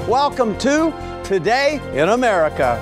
Welcome to Today in America.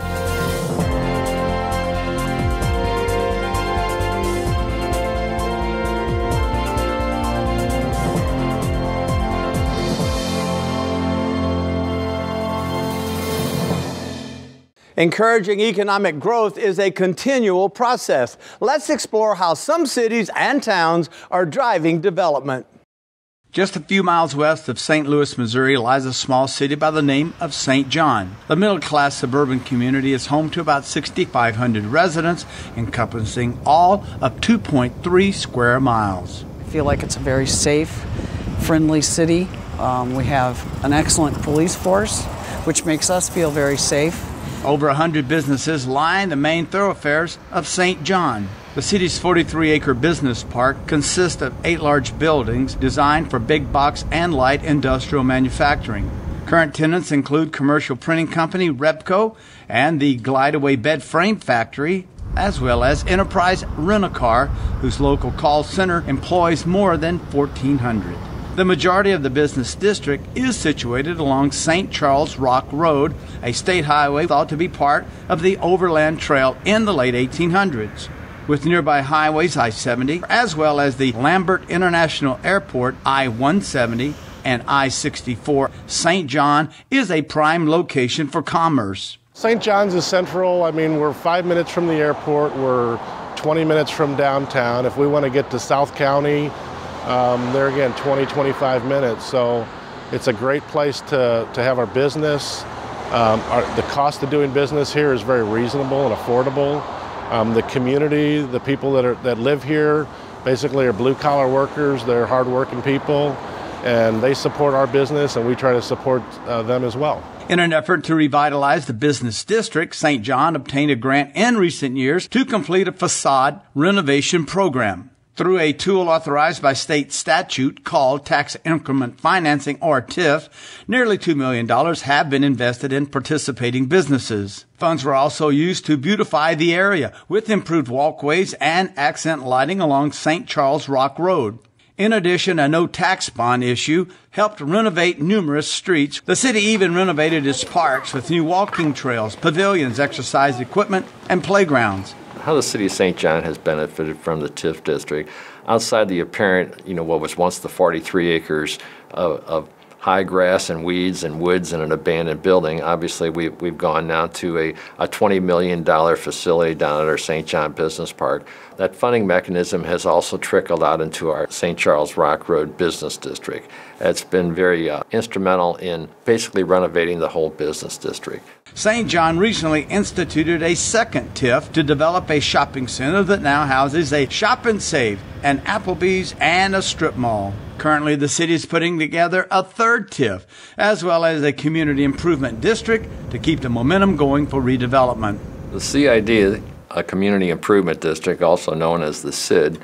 Encouraging economic growth is a continual process. Let's explore how some cities and towns are driving development. Just a few miles west of St. Louis, Missouri, lies a small city by the name of St. John. The middle-class suburban community is home to about 6,500 residents, encompassing all of 2.3 square miles. I feel like it's a very safe, friendly city. We have an excellent police force, which makes us feel very safe. Over 100 businesses line the main thoroughfares of St. John. The city's 43-acre business park consists of 8 large buildings designed for big box and light industrial manufacturing. Current tenants include commercial printing company Repco and the Glideaway Bed Frame Factory, as well as Enterprise Rent-A-Car, whose local call center employs more than 1,400. The majority of the business district is situated along St. Charles Rock Road, a state highway thought to be part of the Overland Trail in the late 1800s. With nearby highways I-70, as well as the Lambert International Airport I-170 and I-64, St. John is a prime location for commerce. St. John's is central. I mean, we're 5 minutes from the airport. We're 20 minutes from downtown. If we want to get to South County, they're again 20-25 minutes, so it's a great place to have our business. The cost of doing business here is very reasonable and affordable. The community, the people that live here, basically are blue-collar workers. They're hard-working people, and they support our business, and we try to support them as well. In an effort to revitalize the business district, St. John obtained a grant in recent years to complete a facade renovation program. Through a tool authorized by state statute called Tax Increment Financing, or TIF, nearly $2 million have been invested in participating businesses. Funds were also used to beautify the area with improved walkways and accent lighting along St. Charles Rock Road. In addition, a no-tax bond issue helped renovate numerous streets. The city even renovated its parks with new walking trails, pavilions, exercise equipment, and playgrounds. How the city of St. John has benefited from the TIF district, outside the apparent, what was once the 43 acres of high grass and weeds and woods and an abandoned building. Obviously, we've gone now to a $20 million facility down at our St. John Business Park. That funding mechanism has also trickled out into our St. Charles Rock Road Business District. It's been very instrumental in basically renovating the whole business district. St. John recently instituted a second TIF to develop a shopping center that now houses a Shop and Save, an Applebee's, and a strip mall. Currently, the city is putting together a third TIF, as well as a community improvement district to keep the momentum going for redevelopment. The CID, a community improvement district, also known as the CID,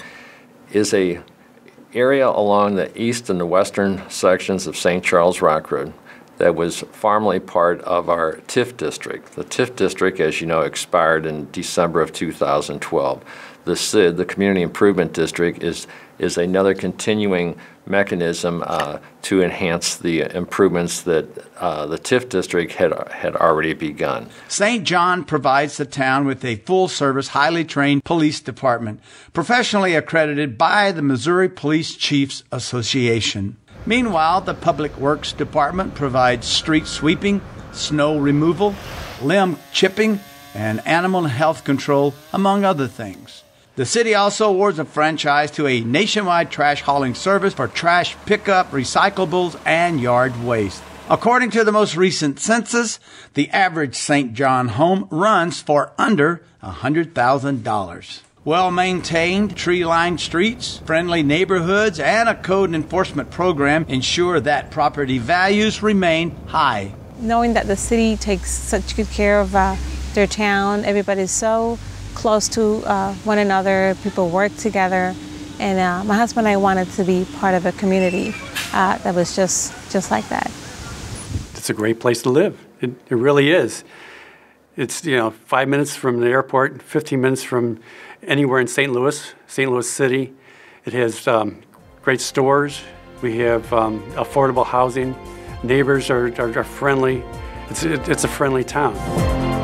is a area along the east and the western sections of St. Charles Rock Road that was formerly part of our TIF district. The TIF district, as you know, expired in December of 2012. The CID, the Community Improvement District, is another continuing mechanism to enhance the improvements that the TIF district had already begun. St. John provides the town with a full-service, highly trained police department, professionally accredited by the Missouri Police Chiefs Association. Meanwhile, the Public Works Department provides street sweeping, snow removal, limb chipping, and animal health control, among other things. The city also awards a franchise to a nationwide trash hauling service for trash pickup, recyclables, and yard waste. According to the most recent census, the average St. John home runs for under $100,000. Well-maintained, tree-lined streets, friendly neighborhoods, and a code enforcement program ensure that property values remain high. Knowing that the city takes such good care of their town, everybody's so close to one another, people work together, and my husband and I wanted to be part of a community that was just like that. It's a great place to live. It really is. It's 5 minutes from the airport, 15 minutes from anywhere in St. Louis City. It has great stores. We have affordable housing. Neighbors are friendly. It's a friendly town.